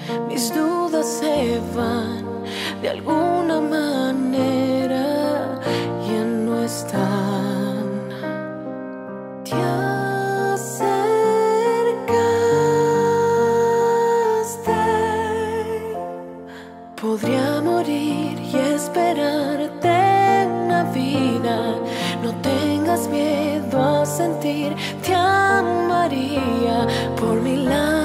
mis dudas se van de alguna manera, ya no están. Te acercaste, podría morir y esperarte una vida. No tengas miedo a sentir, te amaría por 1000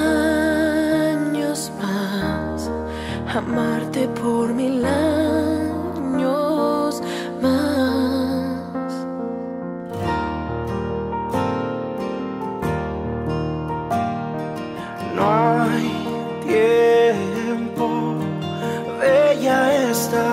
años más, amarte por 1000 años más. No hay tiempo, bella está,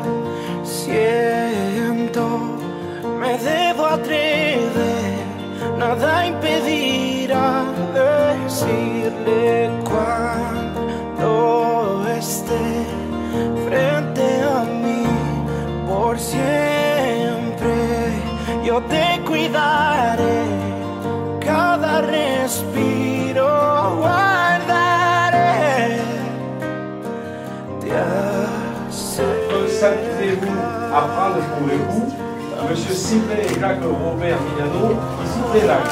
siento, me debo atrever, nada impedirá decirle cuando esté frente a mí. Por siempre yo te cuidaré, cada respiro guardaré. Te Savez-vous apprendre pour le coup Monsieur Sibley et Jacques Robert Milano, qui sont des lacs.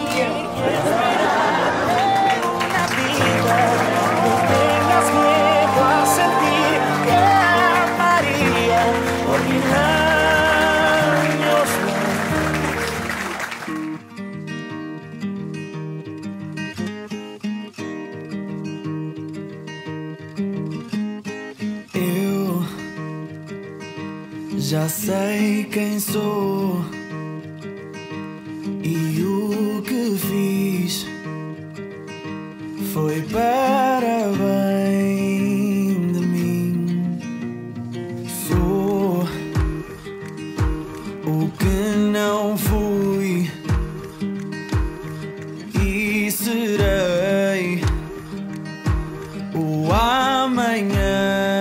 Já sei quem sou e o que fiz foi para bem de mim. Sou o que não fui e serei o amanhã.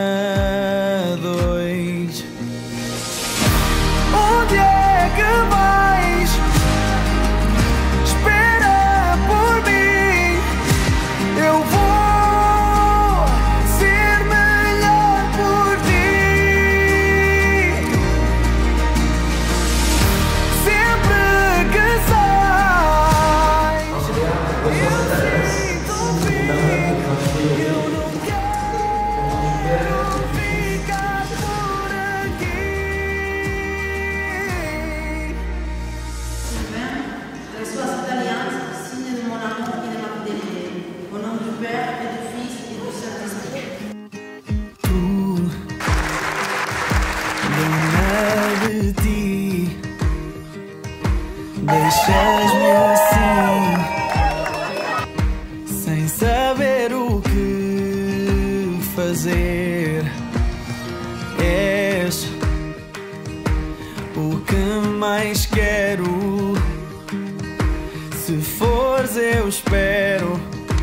Deixas-me assim, sem saber o que fazer. És o que mais quero. Se fores, eu espero.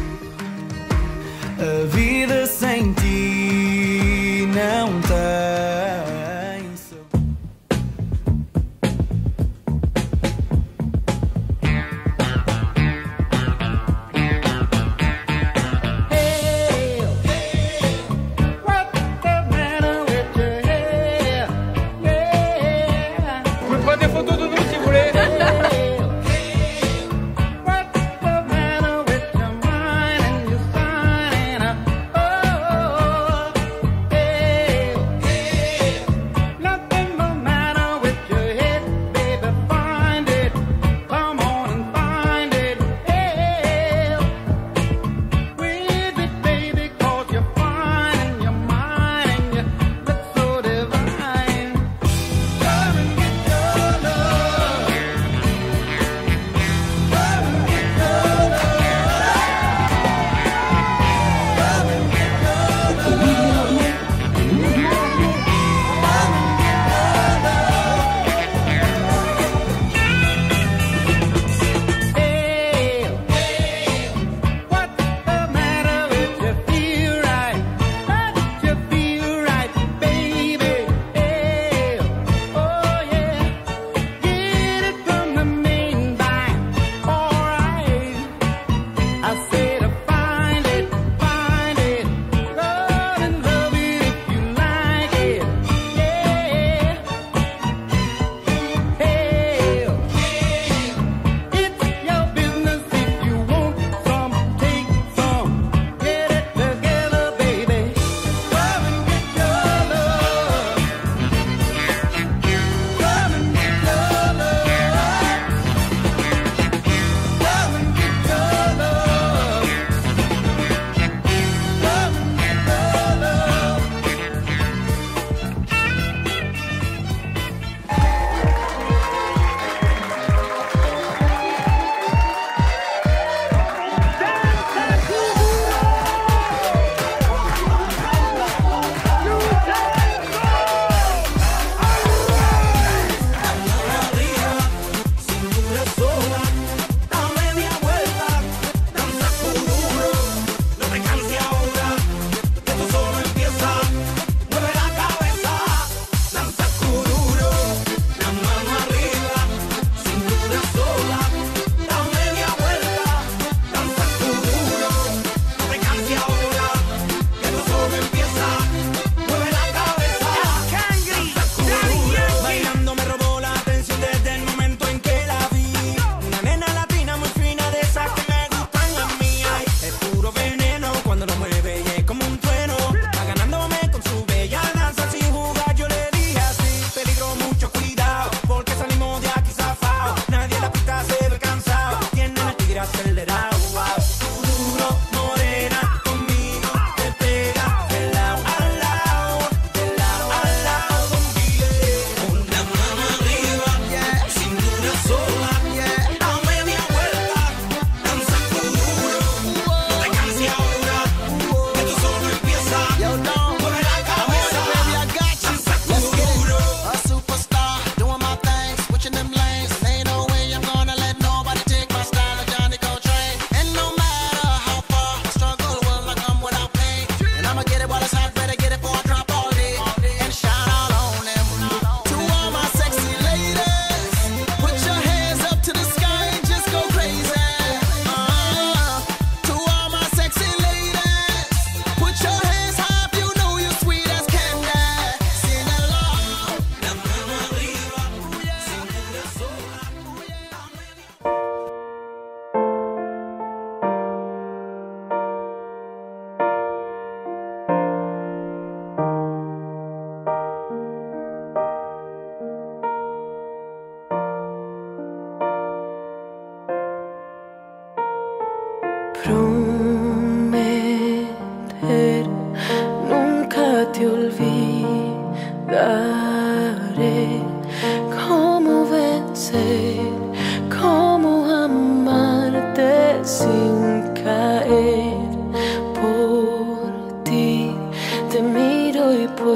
A vida sem ti não tem sabor. Oh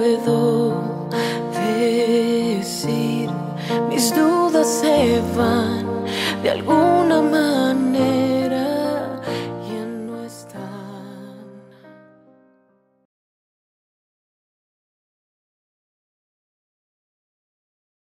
alrededor.